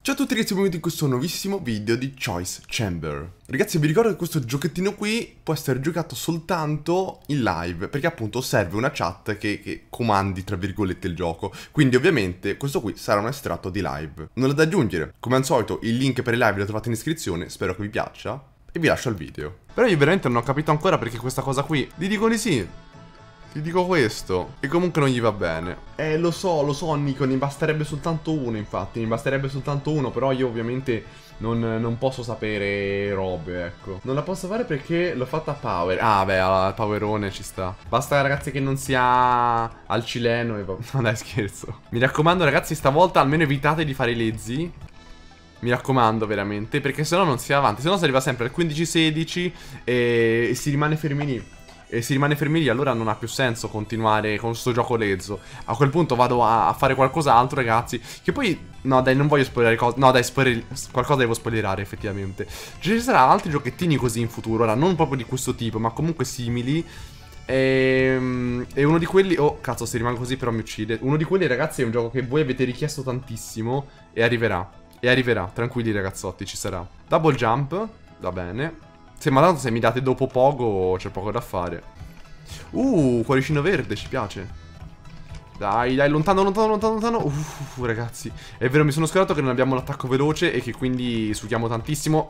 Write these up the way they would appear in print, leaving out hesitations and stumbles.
Ciao a tutti ragazzi, benvenuti in questo nuovissimo video di Choice Chamber. Ragazzi, vi ricordo che questo giochettino qui può essere giocato soltanto in live, perché appunto serve una chat che comandi tra virgolette il gioco. Quindi ovviamente questo qui sarà un estratto di live. Nulla da aggiungere, come al solito il link per i live lo trovate in descrizione, spero che vi piaccia e vi lascio il video. Però io veramente non ho capito ancora perché questa cosa qui, vi dico di sì. Ti dico questo, e comunque non gli va bene. Lo so Nico, ne basterebbe soltanto uno infatti, ne basterebbe soltanto uno, però io ovviamente non posso sapere robe, ecco. Non la posso fare perché l'ho fatta a power. Ah beh, al powerone ci sta. Basta ragazzi che non sia al cileno e va... No dai, scherzo. Mi raccomando ragazzi, stavolta almeno evitate di fare i lezzi. Mi raccomando veramente, perché sennò non si va avanti, sennò si arriva sempre al 15-16 e si rimane fermi lì. E si rimane fermi lì, allora non ha più senso continuare con questo gioco lezzo. A quel punto vado a fare qualcos'altro, ragazzi. Che poi, no dai, non voglio spoilerare cose. No dai, qualcosa devo spoilerare effettivamente. Ci saranno altri giochettini così in futuro. Ora, non proprio di questo tipo, ma comunque simili. E uno di quelli... Oh, cazzo, se rimango così però mi uccide. Uno di quelli, ragazzi, è un gioco che voi avete richiesto tantissimo. E arriverà. E arriverà, tranquilli ragazzotti, ci sarà. Double jump, va bene. Ma tanto se mi date dopo poco c'è poco da fare. Cuoricino verde, ci piace. Dai, lontano, lontano. Ragazzi, è vero, mi sono scordato che non abbiamo l'attacco veloce e che quindi sughiamo tantissimo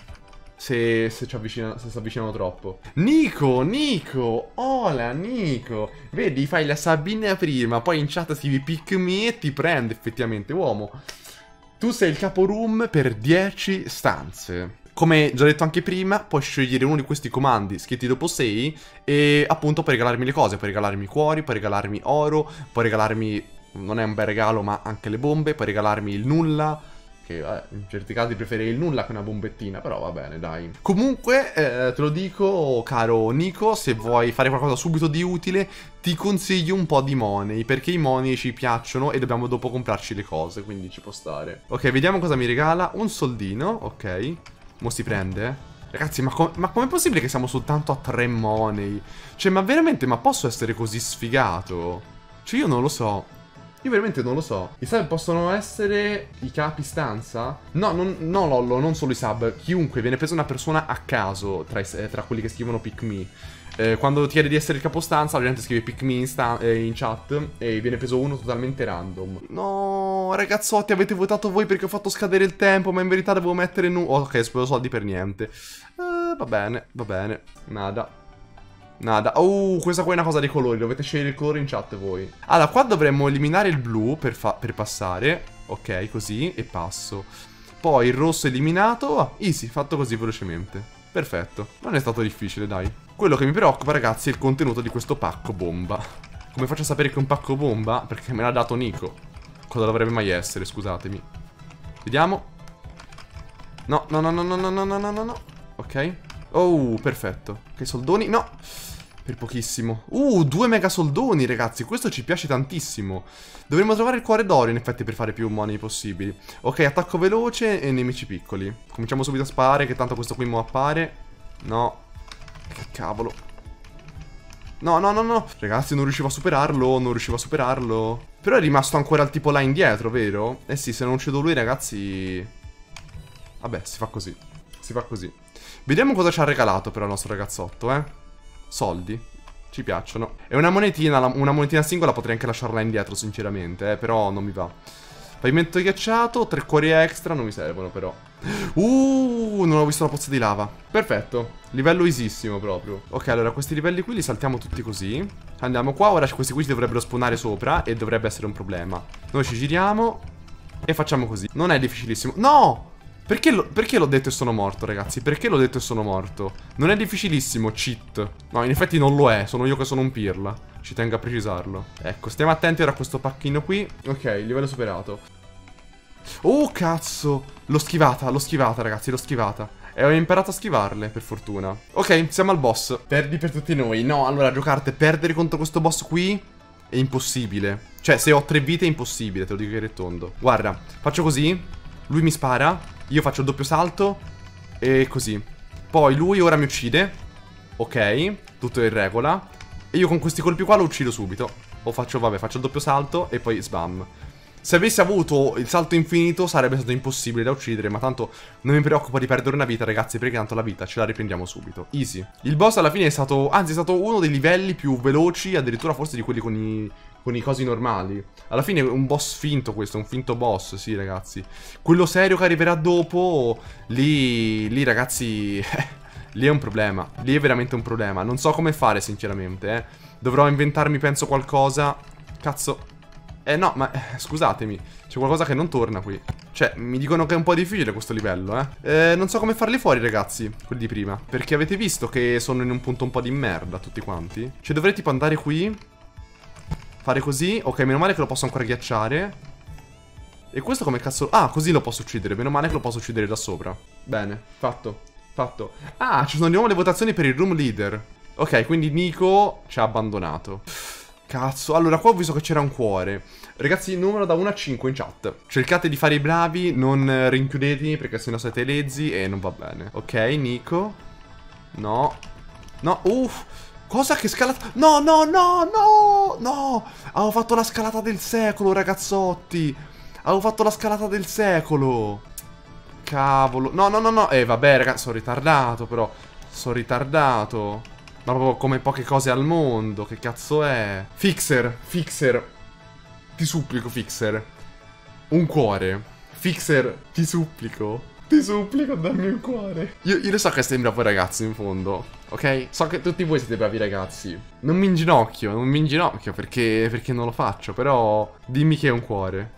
se si avvicinano troppo. Nico, hola Nico. Vedi, fai la Sabina prima, poi in chat scrivi pick me e ti prende effettivamente, uomo. Tu sei il capo room per 10 stanze. Come già detto anche prima, puoi scegliere uno di questi comandi scritti dopo 6 e appunto puoi regalarmi le cose, puoi regalarmi cuori, puoi regalarmi oro, puoi regalarmi, non è un bel regalo ma anche le bombe, puoi regalarmi il nulla, che in certi casi preferirei il nulla che una bombettina, però va bene dai. Comunque te lo dico caro Nico, se vuoi fare qualcosa subito di utile ti consiglio un po' di money, perché i money ci piacciono e dobbiamo dopo comprarci le cose, quindi ci può stare. Ok, vediamo cosa mi regala, un soldino, ok. Mo si prende? Ragazzi, ma com'è possibile che siamo soltanto a 3 money? Cioè, ma veramente, ma posso essere così sfigato? Cioè, io non lo so. Io veramente non lo so. I sub possono essere i capi stanza? No, no Lollo, non solo i sub. Chiunque, viene presa una persona a caso tra quelli che scrivono pick me. Quando chiede di essere il capostanza, la gente scrive pick me in chat e viene preso uno totalmente random. No, ragazzotti, avete votato voi perché ho fatto scadere il tempo, ma in verità devo mettere ok, spero soldi per niente. Va bene, nada. Questa qua è una cosa dei colori, dovete scegliere il colore in chat voi. Allora, qua dovremmo eliminare il blu per passare. Ok, così, e passo. Poi il rosso eliminato. Easy, fatto così velocemente. Perfetto, non è stato difficile, dai. Quello che mi preoccupa, ragazzi, è il contenuto di questo pacco bomba. Come faccio a sapere che è un pacco bomba? Perché me l'ha dato Nico. Cosa dovrebbe mai essere, scusatemi. Vediamo. No. Ok. Perfetto. Ok, soldoni. No. Per pochissimo. 2 mega soldoni, ragazzi. Questo ci piace tantissimo. Dovremmo trovare il cuore d'oro, in effetti, per fare più money possibili. Ok, attacco veloce e nemici piccoli. Cominciamo subito a sparare, che tanto questo qui mo appare. No. Che cavolo. No. Ragazzi, non riuscivo a superarlo. Però è rimasto ancora il tipo là indietro, vero? Eh sì, se non uccido lui, ragazzi... Vabbè, si fa così. Vediamo cosa ci ha regalato però il nostro ragazzotto, Soldi. Ci piacciono. E una monetina singola potrei anche lasciarla indietro, sinceramente, però non mi va. Pavimento ghiacciato, 3 cuori extra, non mi servono però. Non ho visto la pozza di lava. Perfetto, livello easissimo proprio. Ok, allora questi livelli qui li saltiamo tutti così. Andiamo qua, ora questi qui ci dovrebbero spawnare sopra e dovrebbe essere un problema. Noi ci giriamo e facciamo così. Non è difficilissimo. No! Perché l'ho detto e sono morto, ragazzi? Perché l'ho detto e sono morto? Non è difficilissimo, cheat. No, in effetti non lo è, sono io che sono un pirla. Ci tengo a precisarlo. Ecco, stiamo attenti ora a questo pacchino qui. Ok, livello superato. Oh, cazzo! L'ho schivata, ragazzi, l'ho schivata. E ho imparato a schivarle, per fortuna. Ok, siamo al boss. Perdi per tutti noi. No, allora, giocarte, perdere contro questo boss qui è impossibile. Cioè, se ho 3 vite è impossibile, te lo dico che è tondo. Guarda, faccio così. Lui mi spara, io faccio il doppio salto e così. Poi lui ora mi uccide. Ok, tutto in regola. E io con questi colpi qua lo uccido subito. O faccio, vabbè, faccio il doppio salto e poi sbam. Se avessi avuto il salto infinito sarebbe stato impossibile da uccidere, ma tanto non mi preoccupa di perdere una vita, ragazzi, perché tanto la vita ce la riprendiamo subito. Easy. Il boss alla fine è stato, anzi è stato uno dei livelli più veloci, addirittura forse di quelli con i cosi normali. Alla fine è un boss finto questo, un finto boss, sì ragazzi. Quello serio che arriverà dopo, lì ragazzi, lì è un problema. Lì è veramente un problema. Non so come fare sinceramente, Dovrò inventarmi penso qualcosa. Cazzo. No, ma scusatemi, c'è qualcosa che non torna qui. Cioè, mi dicono che è un po' difficile questo livello, non so come farli fuori, ragazzi, quelli di prima. Perché avete visto che sono in un punto un po' di merda, tutti quanti. Cioè, dovrei tipo andare qui, fare così. Ok, meno male che lo posso ancora ghiacciare. E questo come cazzo... Ah, così lo posso uccidere, meno male che lo posso uccidere da sopra. Bene, fatto, fatto. Ah, ci sono di nuovo le votazioni per il room leader. Ok, quindi Nico ci ha abbandonato. Cazzo, allora qua ho visto che c'era un cuore. Ragazzi, numero da 1 a 5 in chat. Cercate di fare i bravi, non rinchiudetevi perché sennò siete lezzi e non va bene. Ok, Nico. No. No, cosa che scalata... No, no, no, no, no. Avevo fatto la scalata del secolo, ragazzotti. Avevo fatto la scalata del secolo. Cavolo. No, no, no, no. Vabbè, ragazzi, sono ritardato però. Sono ritardato. Ma proprio come poche cose al mondo. Che cazzo è? Fixer, Fixer. Ti supplico, Fixer. Un cuore. Fixer, ti supplico. Ti supplico, dammi un cuore. Io lo so che sei un bravo ragazzo in fondo. Ok? So che tutti voi siete bravi ragazzi. Non mi inginocchio, perché non lo faccio. Però dimmi che è un cuore.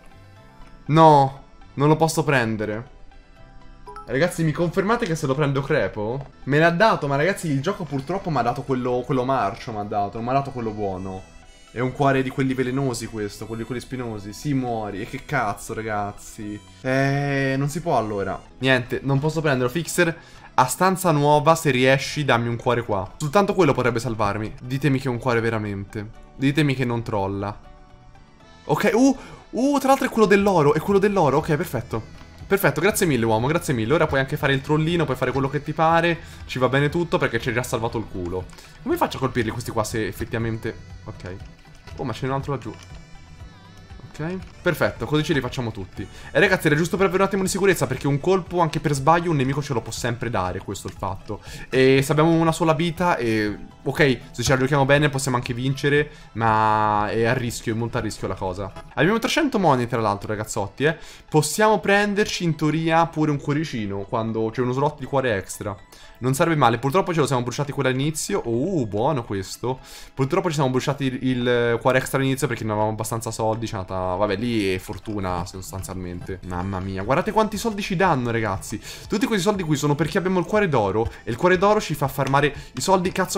No, non lo posso prendere. Ragazzi, mi confermate che se lo prendo crepo? Me l'ha dato, ma ragazzi il gioco purtroppo mi ha dato quello marcio, mi ha dato, non mi ha dato quello buono. È un cuore di quelli velenosi questo, quelli spinosi. Sì, muori. E che cazzo, ragazzi. Non si può allora. Niente, non posso prenderlo. Fixer, a stanza nuova, se riesci, dammi un cuore qua. Soltanto quello potrebbe salvarmi. Ditemi che è un cuore veramente. Ditemi che non trolla. Ok, tra l'altro è quello dell'oro, ok, perfetto. Perfetto, grazie mille uomo, grazie mille. Ora puoi anche fare il trollino, puoi fare quello che ti pare. Ci va bene tutto perché ci hai già salvato il culo. Come faccio a colpirli questi qua se effettivamente... Ok. Oh, ma ce n'è un altro laggiù. Ok, perfetto, così ce li facciamo tutti. E ragazzi, era giusto per avere un attimo di sicurezza, perché un colpo, anche per sbaglio, un nemico ce lo può sempre dare, questo è il fatto. E se abbiamo una sola vita, ok, se ce la giochiamo bene possiamo anche vincere, ma è a rischio, è molto a rischio la cosa. Abbiamo 300 money, tra l'altro, ragazzotti, Possiamo prenderci, in teoria, pure un cuoricino, quando c'è uno slot di cuore extra. Non sarebbe male, purtroppo ce lo siamo bruciati quello all'inizio. Buono questo. Purtroppo ci siamo bruciati il cuore extra all'inizio perché non avevamo abbastanza soldi. C'è andata... Vabbè, lì è fortuna sostanzialmente. Mamma mia, guardate quanti soldi ci danno, ragazzi. Tutti questi soldi qui sono perché abbiamo il cuore d'oro. E il cuore d'oro ci fa farmare i soldi. Cazzo.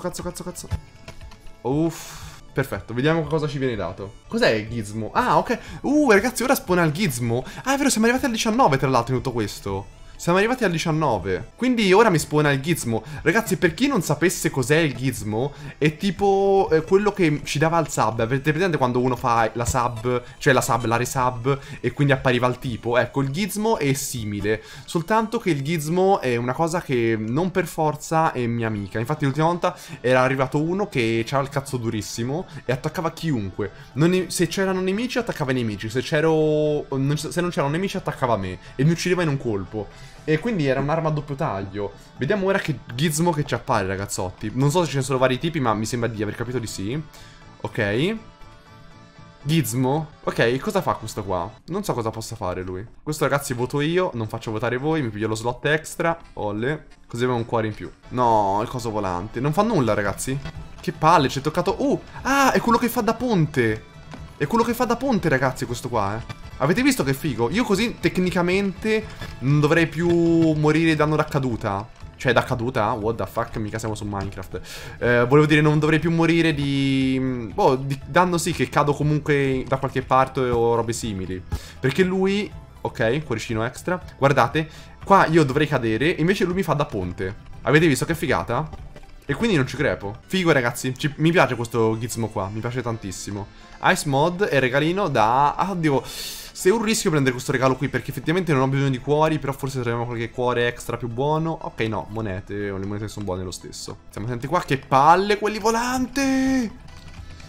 Perfetto, vediamo cosa ci viene dato. Cos'è il gizmo? Ah, ok. Ragazzi, ora spawna il gizmo. Ah, è vero, siamo arrivati al 19 tra l'altro in tutto questo. Siamo arrivati al 19. Quindi ora mi spawna il gizmo. Ragazzi, per chi non sapesse cos'è il gizmo, è tipo quello che ci dava il sub. Avete presente quando uno fa la sub, cioè la resub, e quindi appariva il tipo? Ecco, il gizmo è simile. Soltanto che il gizmo è una cosa che non per forza è mia amica. Infatti l'ultima volta era arrivato uno che aveva il cazzo durissimo e attaccava chiunque. Se c'erano nemici attaccava i nemici. Se non c'erano nemici attaccava me. E mi uccideva in un colpo. E quindi era un'arma a doppio taglio. Vediamo ora che gizmo che ci appare, ragazzotti. Non so se ce ne sono vari tipi, ma mi sembra di aver capito di sì. Ok. Gizmo. Ok, cosa fa questo qua? Non so cosa possa fare lui. Questo, ragazzi, voto io. Non faccio votare voi. Mi piglio lo slot extra. Olle. Così abbiamo un cuore in più. No, il coso volante. Non fa nulla, ragazzi. Che palle, ci è toccato... Ah, è quello che fa da ponte. È quello che fa da ponte, ragazzi, questo qua, Avete visto che figo? Io così, tecnicamente, non dovrei più morire danno da caduta. Cioè, da caduta? What the fuck? Mica siamo su Minecraft. Volevo dire, non dovrei più morire di... di danno sì, che cado comunque da qualche parte o robe simili. Perché lui... Ok, cuoricino extra. Guardate, qua io dovrei cadere, invece lui mi fa da ponte. Avete visto che figata? E quindi non ci crepo. Figo, ragazzi. Mi piace questo gizmo qua. Mi piace tantissimo. Ice mod e regalino da... Ah, oddio. Se è un rischio prendere questo regalo qui, perché effettivamente non ho bisogno di cuori. Però forse troviamo qualche cuore extra più buono. Ok, no, monete. Le monete sono buone lo stesso. Stiamo attenti qua. Che palle, quelli volanti!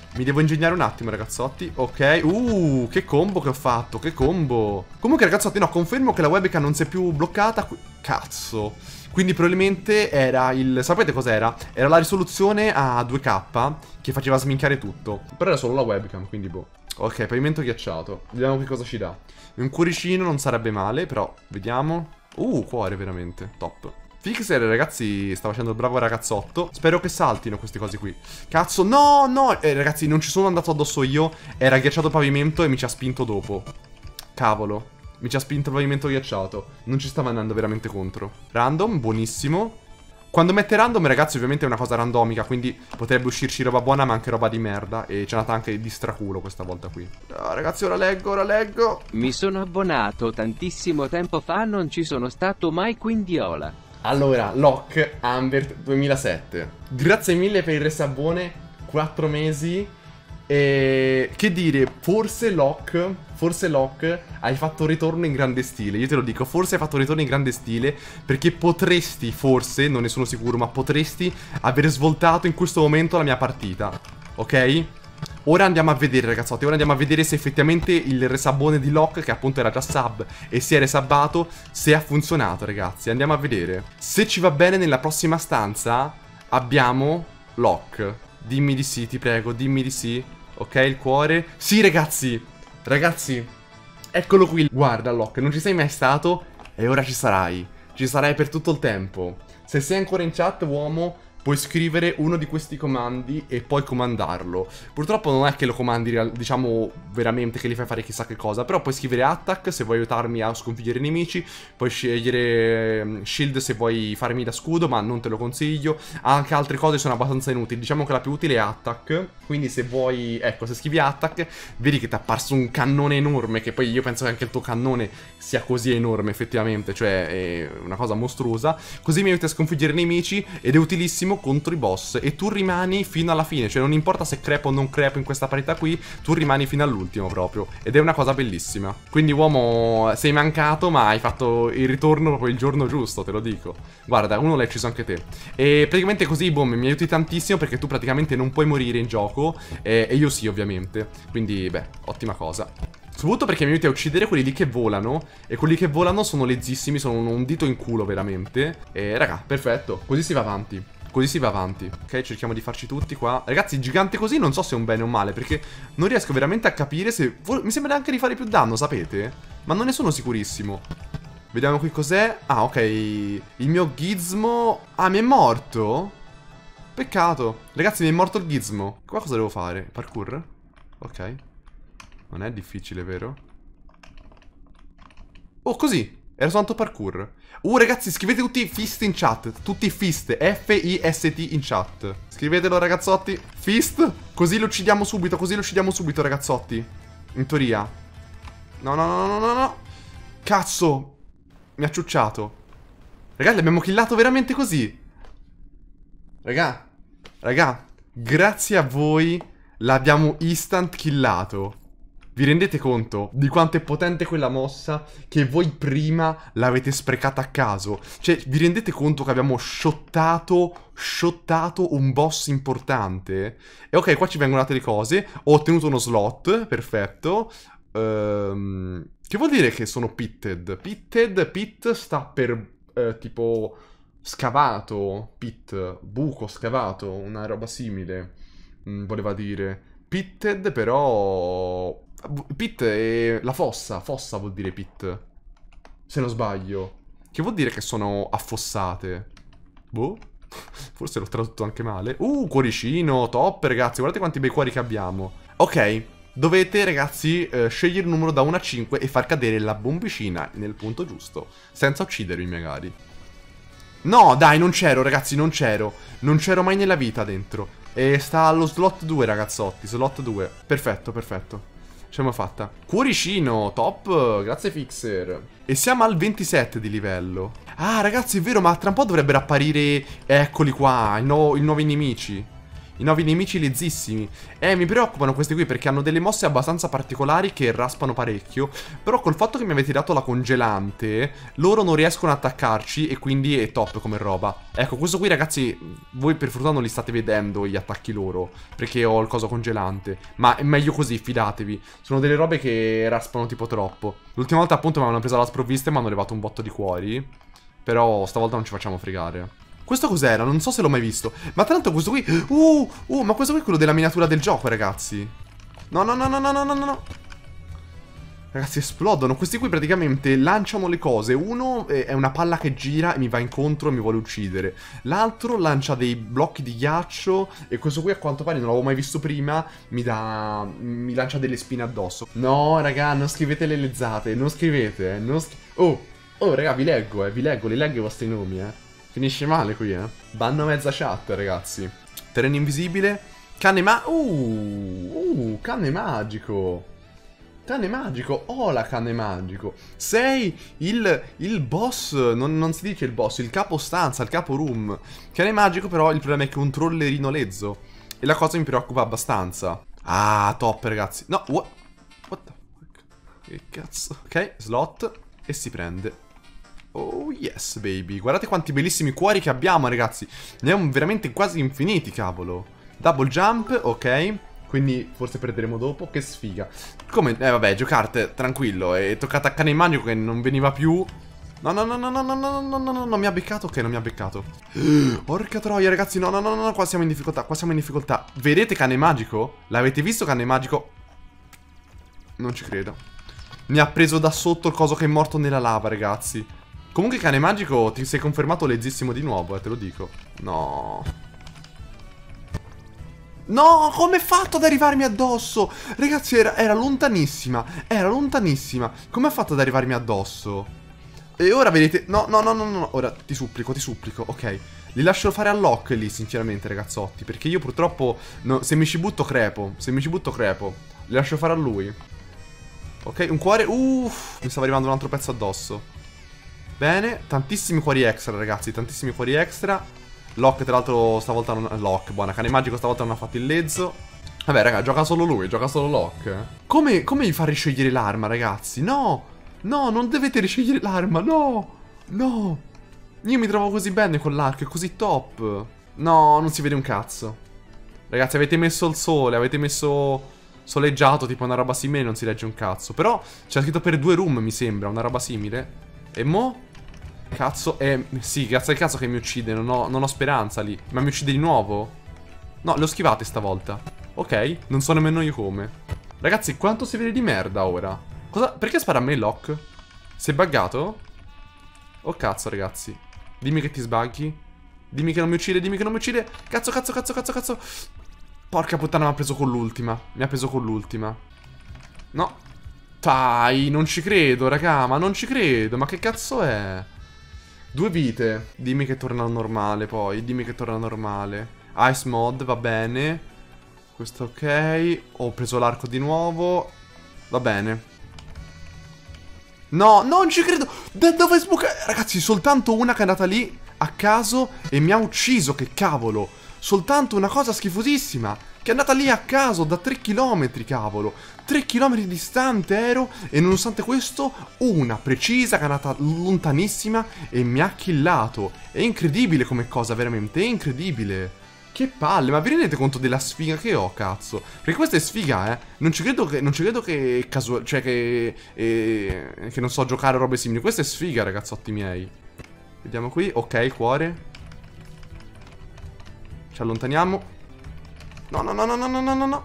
Mi devo ingegnare un attimo, ragazzotti. Ok. Che combo che ho fatto. Che combo. Comunque, ragazzotti, no, confermo che la webcam non si è più bloccata. Cazzo. Quindi probabilmente era il... Sapete cos'era? Era la risoluzione a 2K che faceva sminchiare tutto. Però era solo la webcam, quindi boh. Ok, pavimento ghiacciato. Vediamo che cosa ci dà. Un cuoricino non sarebbe male, però vediamo. Cuore veramente. Top. Fixer, ragazzi, sta facendo il bravo ragazzotto. Spero che saltino queste cose qui. Cazzo, no, no. Ragazzi, non ci sono andato addosso io. Era ghiacciato il pavimento e mi ci ha spinto dopo. Cavolo. Mi ci ha spinto il pavimento ghiacciato. Non ci stava andando veramente contro. Random, buonissimo. Quando mette random, ragazzi, ovviamente è una cosa randomica, quindi potrebbe uscirci roba buona ma anche roba di merda. E c'è nata anche di straculo questa volta qui. Ragazzi, ora leggo, ora leggo. Mi sono abbonato tantissimo tempo fa, non ci sono stato mai, quindi ola. Allora, Locke Amber 2007. Grazie mille per il resabone, 4 mesi. E che dire, forse Locke hai fatto un ritorno in grande stile. Io te lo dico, forse hai fatto un ritorno in grande stile, perché potresti, forse, non ne sono sicuro, ma potresti aver svoltato in questo momento la mia partita. Ok? Ora andiamo a vedere, ragazzotti. Ora andiamo a vedere se effettivamente il resabone di Locke, che appunto era già sub e si è resabbato, se ha funzionato, ragazzi. Andiamo a vedere. Se ci va bene, nella prossima stanza abbiamo Locke. Dimmi di sì, ti prego, dimmi di sì. Ok, il cuore. Sì, ragazzi. Ragazzi, eccolo qui. Guarda, Locke, non ci sei mai stato e ora ci sarai. Ci sarai per tutto il tempo. Se sei ancora in chat, uomo, puoi scrivere uno di questi comandi e poi comandarlo. Purtroppo non è che lo comandi, diciamo, veramente, che gli fai fare chissà che cosa. Però puoi scrivere attack se vuoi aiutarmi a sconfiggere i nemici. Puoi scegliere shield se vuoi farmi da scudo, ma non te lo consiglio. Anche altre cose sono abbastanza inutili. Diciamo che la più utile è attack. Quindi se vuoi, ecco, se scrivi attack, vedi che ti è apparso un cannone enorme. Che poi io penso che anche il tuo cannone sia così enorme, effettivamente. Cioè, è una cosa mostruosa. Così mi aiuti a sconfiggere i nemici ed è utilissimo contro i boss. E tu rimani fino alla fine. Cioè non importa se crepo o non crepo in questa partita qui, tu rimani fino all'ultimo proprio. Ed è una cosa bellissima. Quindi uomo, sei mancato, ma hai fatto il ritorno proprio il giorno giusto, te lo dico. Guarda, uno l'hai ucciso anche te. E praticamente così, boh, mi aiuti tantissimo, perché tu praticamente non puoi morire in gioco. E io sì, ovviamente. Quindi, beh, ottima cosa. Soprattutto perché mi aiuti a uccidere quelli lì che volano. E quelli che volano sono lezzissimi, sono un dito in culo veramente. E raga, perfetto, così si va avanti. Così si va avanti. Ok, cerchiamo di farci tutti qua. Ragazzi, gigante così non so se è un bene o un male, perché non riesco veramente a capire se... Mi sembra anche di fare più danno, sapete? Ma non ne sono sicurissimo. Vediamo qui cos'è. Ah, ok. Il mio gizmo... Ah, mi è morto? Peccato. Ragazzi, mi è morto il gizmo. Qua cosa devo fare? Parkour? Ok. Non è difficile, vero? Oh, così. Era soltanto parkour. Ragazzi, scrivete tutti fist in chat. Tutti fist. F-I-S-T in chat. Scrivetelo, ragazzotti. Fist. Così lo uccidiamo subito. Così lo uccidiamo subito, ragazzotti. In teoria. No, no, no, no, no, no. Cazzo. Mi ha ciucciato. Ragazzi, l'abbiamo killato veramente così. Raga, grazie a voi l'abbiamo instant killato. Vi rendete conto di quanto è potente quella mossa che voi prima l'avete sprecata a caso? Cioè, vi rendete conto che abbiamo shottato un boss importante? E ok, qua ci vengono altre cose. Ho ottenuto uno slot, perfetto. Che vuol dire che sono pitted? Pit sta per tipo scavato, pit, buco scavato, una roba simile. Voleva dire. Pitted però... Pit è la fossa vuol dire pit. Se non sbaglio. Che vuol dire che sono affossate? Boh. Forse l'ho tradotto anche male. Cuoricino, top ragazzi. Guardate quanti bei cuori che abbiamo. Ok. Dovete ragazzi scegliere un numero da 1 a 5 e far cadere la bombicina nel punto giusto. Senza uccidermi magari. No dai, non c'ero ragazzi, non c'ero. Non c'ero mai nella vita dentro. E sta allo slot 2 ragazzotti. Slot 2. Perfetto, perfetto. Ce l'abbiamo fatta. Cuoricino, top, grazie Fixer. E siamo al 27 di livello. Ah ragazzi, è vero, ma tra un po' dovrebbero apparire, eccoli qua, i nuovi nemici. I nuovi nemici lezzissimi. Mi preoccupano questi qui perché hanno delle mosse abbastanza particolari che raspano parecchio. Però col fatto che mi avete dato la congelante, loro non riescono ad attaccarci e quindi è top come roba. Ecco, questo qui ragazzi, voi per fortuna non li state vedendo gli attacchi loro, perché ho il coso congelante. Ma è meglio così, fidatevi. Sono delle robe che raspano tipo troppo. L'ultima volta appunto mi avevano preso alla sprovvista e mi hanno levato un botto di cuori. Però stavolta non ci facciamo fregare. Questo cos'era? Non so se l'ho mai visto. Ma tra l'altro questo qui... ma questo qui è quello della miniatura del gioco, ragazzi. No, no, no, no, no, no, no, no. Ragazzi, esplodono. Questi qui praticamente lanciano le cose. Uno è una palla che gira e mi va incontro e mi vuole uccidere. L'altro lancia dei blocchi di ghiaccio. E questo qui a quanto pare non l'avevo mai visto prima. Mi lancia delle spine addosso. No, raga, non scrivete le lezzate. Non scrivete, Oh, raga, vi leggo, li leggo i vostri nomi, Finisce male qui, Banno mezza chat, ragazzi. Terreno invisibile. Cane cane magico. Cane magico. Hola, cane magico. Sei il boss. Non si dice il boss, il capo stanza, il capo room. Cane magico, però il problema è che è un trollerino lezzo. E la cosa mi preoccupa abbastanza. Ah, top, ragazzi. No, what the fuck? Che cazzo? Ok, slot. E si prende. Oh yes baby. Guardate quanti bellissimi cuori che abbiamo ragazzi. Ne abbiamo veramente quasi infiniti, cavolo. Double jump, ok. Quindi forse perderemo dopo. Che sfiga. Come? Vabbè, giocarte, tranquillo. È toccata a cane magico che non veniva più. No, no, no, no, no, no, no, no, no, no, non mi ha beccato. Ok, non mi ha beccato. Porca troia ragazzi. No, no, no, no, qua siamo in difficoltà. Qua siamo in difficoltà. Vedete cane magico? L'avete visto cane magico? Non ci credo. Mi ha preso da sotto il coso che è morto nella lava, ragazzi. Comunque cane magico ti sei confermato lezzissimo di nuovo, te lo dico. No. No, come è fatto ad arrivarmi addosso? Ragazzi, era lontanissima. Era lontanissima. Come ha fatto ad arrivarmi addosso? E ora vedete... No, no, no, no, no. Ora ti supplico, ok. Li lascio fare a lock lì, sinceramente, ragazzotti. Perché io purtroppo... No, se mi ci butto crepo. Li lascio fare a lui. Ok, un cuore... Uff, mi stava arrivando un altro pezzo addosso. Bene, tantissimi cuori extra, ragazzi, tantissimi cuori extra. Lock, tra l'altro, stavolta non... Lock, buona, cane magico stavolta non ha fatto il lezzo. Vabbè, raga, gioca solo lui, gioca solo Lock. Come mi fa riscegliere l'arma, ragazzi? No, no, non dovete riscegliere l'arma, no, no. Io mi trovo così bene con l'arco, è così top. No, non si vede un cazzo. Ragazzi, avete messo il sole, avete messo... soleggiato, tipo una roba simile, non si legge un cazzo. Però c'è scritto per 2 room, mi sembra, una roba simile. E mo'? Cazzo, sì, grazie al cazzo che mi uccide, non ho speranza lì. Ma mi uccide di nuovo? No, le ho schivate stavolta. Ok, non so nemmeno io come. Ragazzi, quanto si vede di merda ora? Perché spara a me Lock? Si è buggato? Oh cazzo, ragazzi. Dimmi che ti sbaghi. Dimmi che non mi uccide, dimmi che non mi uccide. Cazzo, cazzo, cazzo, cazzo, cazzo. Porca puttana, mi ha preso con l'ultima. Mi ha preso con l'ultima. No. Dai, non ci credo, raga, ma non ci credo. Ma che cazzo è? 2 vite. Dimmi che torna al normale poi. Dimmi che torna al normale. Ice mod, va bene. Questo ok. Ho preso l'arco di nuovo. Va bene. No, non ci credo. Da dove sbuca? Ragazzi, soltanto una che è andata lì a caso e mi ha ucciso, che cavolo. Soltanto una cosa schifosissima che è andata lì a caso da 3 km, cavolo. 3 km distante ero. E nonostante questo, una precisa che è andata lontanissima e mi ha killato. È incredibile come cosa, veramente, è incredibile. Che palle, ma vi rendete conto della sfiga che ho, cazzo? Perché questa è sfiga, Non ci credo che cioè che non so giocare a robe simili. Questa è sfiga, ragazzotti miei. Vediamo qui, ok, cuore. Ci allontaniamo. No, no, no, no, no, no, no, no.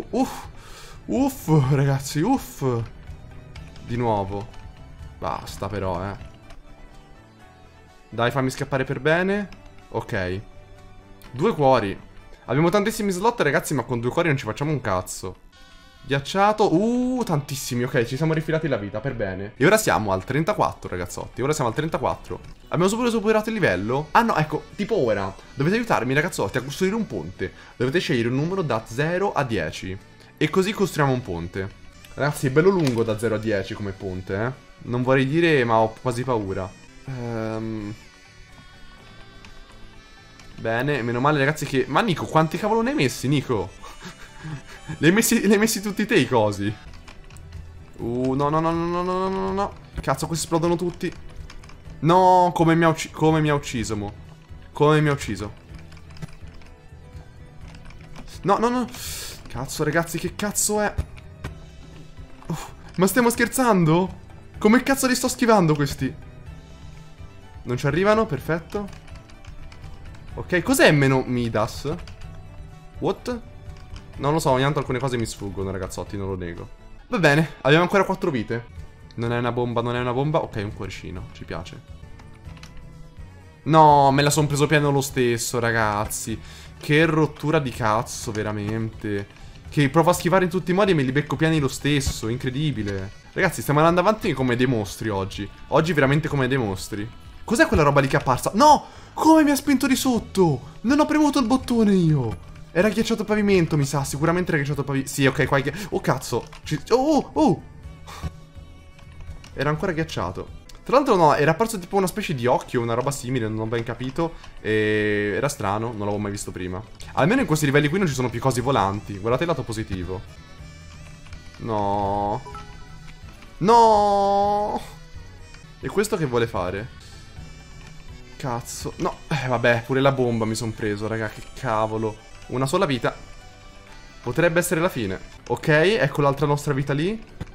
Uff, ragazzi, uff. Di nuovo. Basta però, Dai, fammi scappare per bene. Ok. 2 cuori. Abbiamo tantissimi slot, ragazzi, ma con 2 cuori non ci facciamo un cazzo. Ghiacciato. Tantissimi. Ok, ci siamo rifilati la vita, per bene. E ora siamo al 34, ragazzotti. Ora siamo al 34. Abbiamo superato il livello? Ah no, ecco, tipo ora. Dovete aiutarmi, ragazzotti, a costruire un ponte. Dovete scegliere un numero da 0 a 10. E così costruiamo un ponte. Ragazzi, è bello lungo da 0 a 10 come ponte, Non vorrei dire, ma ho quasi paura. Bene, meno male ragazzi che... Ma Nico, quanti cavolo ne hai messi, Nico? li hai messi tutti te i cosi? No, no, no, no, no, no, no, no. Cazzo, questi esplodono tutti. No, come mi ha ucciso, mo. Come mi ha ucciso. No, no, no. Cazzo, ragazzi, che cazzo è? Ma stiamo scherzando? Come cazzo li sto schivando questi? Non ci arrivano, perfetto. Ok, cos'è meno Midas? What? Non lo so, ogni tanto alcune cose mi sfuggono, ragazzotti, non lo nego. Va bene, abbiamo ancora 4 vite. Non è una bomba, non è una bomba. Ok, un cuoricino, ci piace. No, me la son preso pieno lo stesso, ragazzi. Che rottura di cazzo, veramente. Che provo a schivare in tutti i modi e me li becco pieni lo stesso, incredibile. Ragazzi, stiamo andando avanti come dei mostri oggi. Oggi veramente come dei mostri. Cos'è quella roba lì che è apparsa? No! Come mi ha spinto di sotto? Non ho premuto il bottone io. Era ghiacciato il pavimento, mi sa. Sicuramente era ghiacciato il pavimento. Sì, ok, qua è oh, cazzo. Oh! Era ancora ghiacciato. Tra l'altro no, era apparso tipo una specie di occhio, una roba simile, non ho ben capito. E era strano, non l'avevo mai visto prima. Almeno in questi livelli qui non ci sono più cosi volanti. Guardate il lato positivo. No. No. E questo che vuole fare? Cazzo. No, vabbè, pure la bomba mi son preso, raga, che cavolo. Una sola vita. Potrebbe essere la fine. Ok, ecco l'altra nostra vita lì.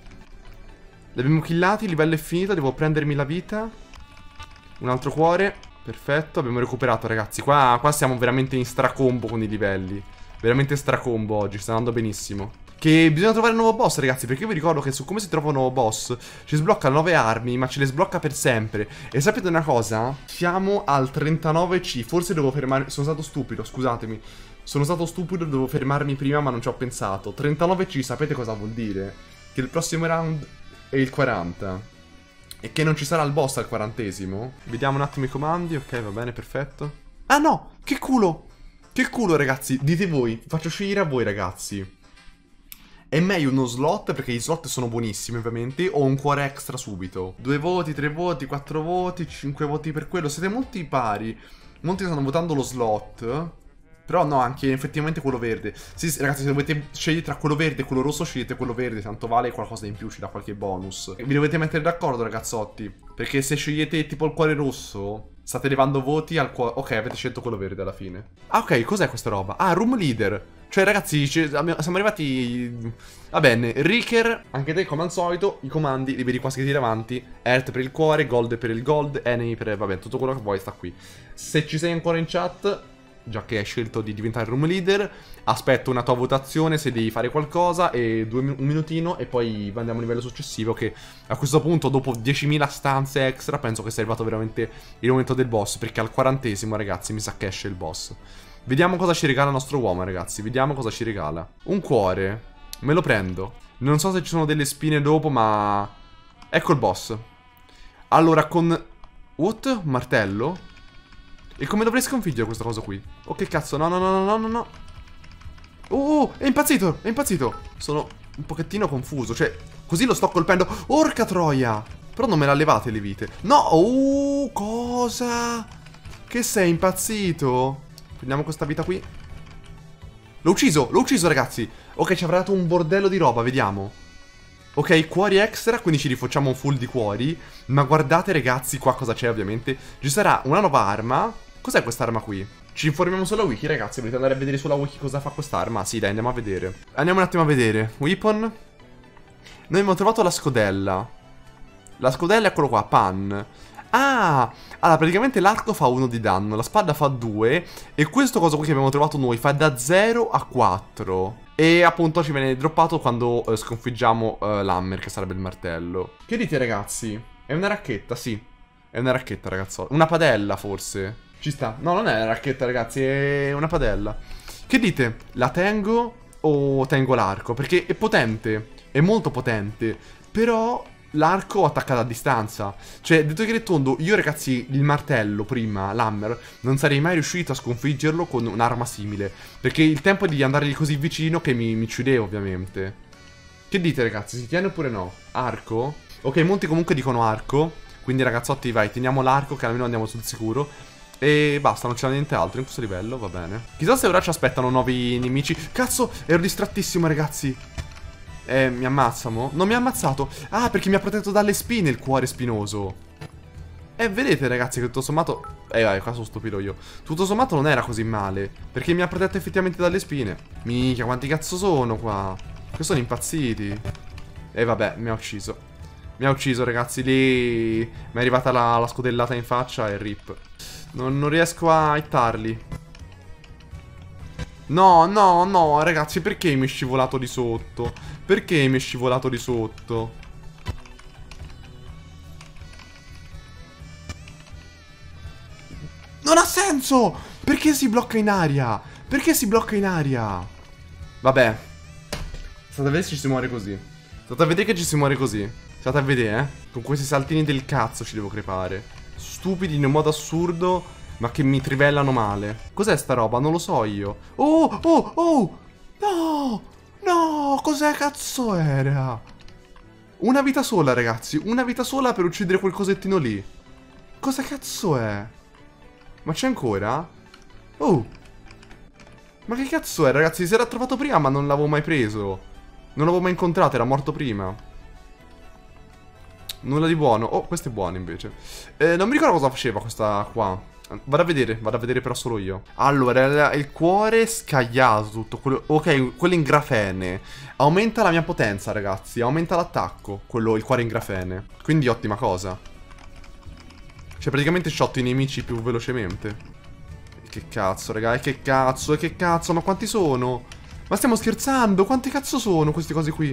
Li abbiamo killati, il livello è finito, devo prendermi la vita. Un altro cuore. Perfetto, abbiamo recuperato, ragazzi. Qua siamo veramente in stracombo con i livelli. Veramente stracombo oggi, sta andando benissimo. Che bisogna trovare un nuovo boss, ragazzi, perché io vi ricordo che su come si trova un nuovo boss ci sblocca 9 armi, ma ce le sblocca per sempre. E sapete una cosa? Siamo al 39C, forse devo fermarmi. Sono stato stupido, scusatemi. Sono stato stupido, devo fermarmi prima, ma non ci ho pensato. 39C, sapete cosa vuol dire? Che il prossimo round è il 40. E che non ci sarà il boss al 40esimo. Vediamo un attimo i comandi, ok, va bene, perfetto. Ah no, che culo! Che culo, ragazzi, dite voi, faccio scegliere a voi, ragazzi. È meglio uno slot, perché gli slot sono buonissimi ovviamente, o un cuore extra subito. 2 voti, 3 voti, 4 voti, 5 voti per quello. Siete molti pari. Molti stanno votando lo slot. Però no, anche effettivamente quello verde. Sì, ragazzi, se dovete scegliere tra quello verde e quello rosso, scegliete quello verde, tanto vale qualcosa in più, ci dà qualche bonus. Vi dovete mettere d'accordo, ragazzotti, perché se scegliete tipo il cuore rosso, state levando voti al cuore. Ok, avete scelto quello verde alla fine. Ah, ok, cos'è questa roba? Ah, room leader. Cioè, ragazzi, siamo arrivati. Va bene, Riker, anche te come al solito, i comandi li vedi qua scritti davanti. Earth per il cuore, Gold per il gold, Enemy per... Vabbè, tutto quello che vuoi sta qui. Se ci sei ancora in chat, già che hai scelto di diventare room leader, aspetto una tua votazione se devi fare qualcosa e un minutino e poi andiamo a livello successivo, che a questo punto dopo 10.000 stanze extra penso che sia arrivato veramente il momento del boss, perché al 40esimo, ragazzi, mi sa che esce il boss. Vediamo cosa ci regala il nostro uomo, ragazzi. Vediamo cosa ci regala. Un cuore. Me lo prendo. Non so se ci sono delle spine dopo, ma... Ecco il boss. Allora, con... What? Martello? E come dovrei sconfiggere questa cosa qui? Oh, che cazzo? No, no, no, no, no, no. È impazzito, è impazzito. Sono un pochettino confuso. Cioè, così lo sto colpendo. Orca troia. Però non me la levate le vite. No, cosa? Che sei impazzito? Prendiamo questa vita qui. L'ho ucciso, ragazzi. Ok, ci avrà dato un bordello di roba, vediamo. Ok, cuori extra, quindi ci rifacciamo un full di cuori. Ma guardate, ragazzi, qua cosa c'è, ovviamente. Ci sarà una nuova arma. Cos'è quest'arma qui? Ci informiamo sulla wiki, ragazzi. Volete andare a vedere sulla wiki cosa fa quest'arma? Sì, dai, andiamo a vedere. Andiamo un attimo a vedere. Weapon. Noi abbiamo trovato la scodella. La scodella è quello qua, pan. Ah, allora praticamente l'arco fa 1 di danno, la spada fa 2 e questo coso qui che abbiamo trovato noi fa da 0 a 4. E appunto ci viene droppato quando sconfiggiamo l'hammer, che sarebbe il martello. Che dite, ragazzi? È una racchetta, sì. È una racchetta, ragazzo. Una padella, forse. Ci sta. No, non è una racchetta, ragazzi, è una padella. Che dite? La tengo o tengo l'arco? Perché è potente, è molto potente, però... L'arco attacca da distanza. Cioè, detto che tondo, io, ragazzi, il martello prima, l'hammer, non sarei mai riuscito a sconfiggerlo con un'arma simile, perché il tempo è di andargli così vicino che mi uccideva, ovviamente. Che dite, ragazzi? Si tiene oppure no? Arco? Ok, molti comunque dicono arco. Quindi, ragazzotti, vai, teniamo l'arco, che almeno andiamo sul sicuro. E basta, non c'è niente altro in questo livello, va bene. Chissà se ora ci aspettano nuovi nemici. Cazzo, ero distrattissimo, ragazzi. Mi ammazza, mo? Non mi ha ammazzato. Ah, perché mi ha protetto dalle spine il cuore spinoso. Vedete, ragazzi, che tutto sommato... vai, qua sono stupido io. Tutto sommato non era così male, perché mi ha protetto effettivamente dalle spine. Minchia, quanti cazzo sono qua? Che sono impazziti. Vabbè, mi ha ucciso. Mi ha ucciso, ragazzi, lì mi è arrivata la scodellata in faccia e rip. Non riesco a hittarli. No, no, no, ragazzi, perché mi è scivolato di sotto? Perché mi è scivolato di sotto? Non ha senso! Perché si blocca in aria? Perché si blocca in aria? Vabbè. State a vedere se ci si muore così. State a vedere che ci si muore così. State a vedere, Con questi saltini del cazzo ci devo crepare. Stupidi in un modo assurdo, ma che mi trivellano male. Cos'è sta roba? Non lo so io. Oh, oh, oh! No! No! Cos'è cazzo era? Una vita sola, ragazzi. Una vita sola per uccidere quel cosettino lì. Cosa cazzo è? Ma c'è ancora? Oh! Ma che cazzo è, ragazzi? Si era trovato prima, ma non l'avevo mai preso. Non l'avevo mai incontrato, era morto prima. Nulla di buono. Oh, questo è buono invece. Non mi ricordo cosa faceva questa qua. Vado a vedere però solo io. Allora, il cuore scagliato tutto. Ok, quello in grafene. Aumenta la mia potenza, ragazzi. Aumenta l'attacco. Il cuore in grafene. Quindi ottima cosa. Cioè, praticamente shotto i nemici più velocemente. Che cazzo, raga, che cazzo, ma quanti sono? Ma stiamo scherzando? Quanti cazzo sono queste cose qui?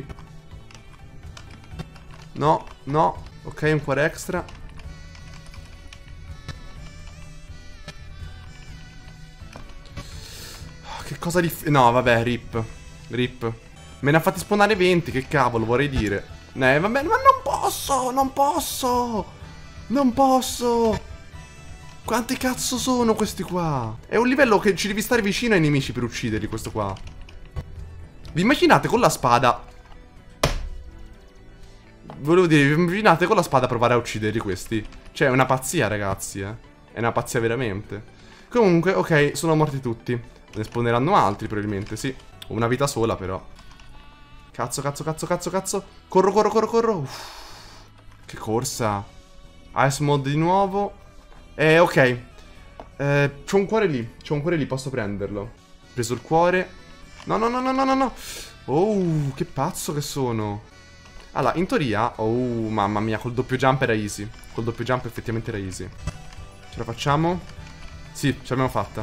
No, no. Ok, un cuore extra. Che cosa di... No, vabbè, rip. Rip. Me ne ha fatti spawnare 20, che cavolo, vorrei dire. Vabbè, ma non posso, non posso. Non posso. Quanti cazzo sono questi qua? È un livello che ci devi stare vicino ai nemici per ucciderli, questo qua. Vi immaginate con la spada... Volevo dire, vi immaginate con la spada provare a ucciderli questi? Cioè, è una pazzia, ragazzi, È una pazzia veramente. Comunque, ok, sono morti tutti. Ne spawneranno altri, probabilmente, sì. Ho una vita sola, però. Cazzo, cazzo, cazzo, cazzo, cazzo. Corro, corro, corro, corro. Uff. Che corsa. Ice Mode di nuovo. Ok. C'ho un cuore lì. C'ho un cuore lì, posso prenderlo. Ho preso il cuore. No, no, no, no, no, no, no. Oh, che pazzo che sono. Allora, in teoria... Oh, mamma mia, col doppio jump era easy. Col doppio jump effettivamente era easy. Ce la facciamo? Sì, ce l'abbiamo fatta.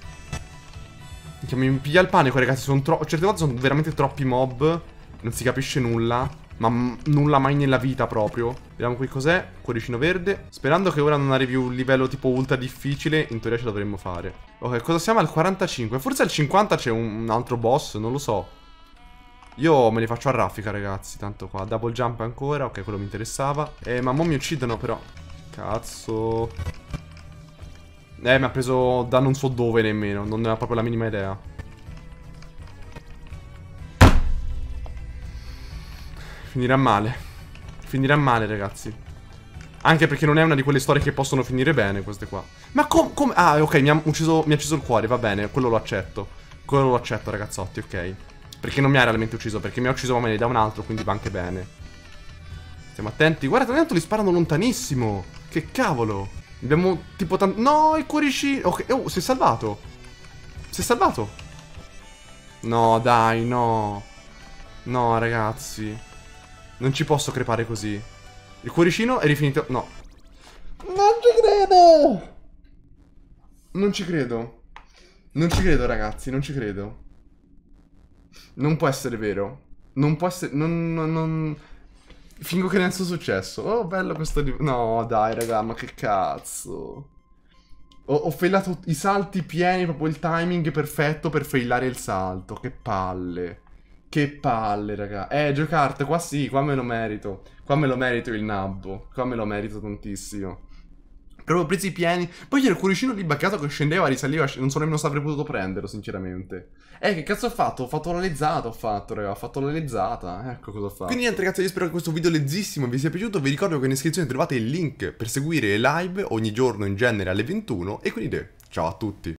Mi piglia il panico, ragazzi. Certe volte sono veramente troppi mob. Non si capisce nulla. Ma nulla mai nella vita proprio. Vediamo qui cos'è. Cuoricino verde. Sperando che ora non arrivi un livello tipo ultra difficile. In teoria ce la dovremmo fare. Ok, cosa siamo al 45? Forse al 50 c'è un altro boss, non lo so. Io me li faccio a raffica, ragazzi. Tanto qua, double jump ancora. Ok, quello mi interessava. Ma mo mi uccidono però. Cazzo. Mi ha preso da non so dove nemmeno. Non ne ho proprio la minima idea. Finirà male. Finirà male, ragazzi. Anche perché non è una di quelle storie che possono finire bene, queste qua. Ma come? Ah, ok, mi ha ucciso il cuore, va bene. Quello lo accetto. Quello lo accetto, ragazzotti, ok. Perché non mi ha realmente ucciso, perché mi ha ucciso ma me ne dà un altro, quindi va anche bene. Stiamo attenti. Guarda, tanto li sparano lontanissimo. Che cavolo. Abbiamo tipo tanto... No, il cuoricino. Ok, oh, si è salvato. Si è salvato. No, dai, no. No, ragazzi. Non ci posso crepare così. Il cuoricino è rifinito. No. Non ci credo. Non ci credo. Non ci credo, ragazzi, non ci credo. Non può essere vero. Non può essere... Non... Fingo che non sia successo. Oh, bello questo... No, dai, raga, ma che cazzo. Ho failato i salti pieni, proprio il timing perfetto per failare il salto. Che palle. Che palle, raga. Giocarte, qua sì, qua me lo merito. Qua me lo merito il nabbo. Qua me lo merito tantissimo. Proprio presi pieni. Poi c'era il cuoricino lì baccato che scendeva, risaliva, non so nemmeno se avrei potuto prenderlo, sinceramente. Che cazzo ho fatto? Ho fatto la lezzata, raga, ho fatto la lezzata. Ecco cosa ho fatto. Quindi niente ragazzi, io spero che questo video lezzissimo vi sia piaciuto. Vi ricordo che in descrizione trovate il link per seguire le live ogni giorno in genere alle 21. E quindi ciao a tutti.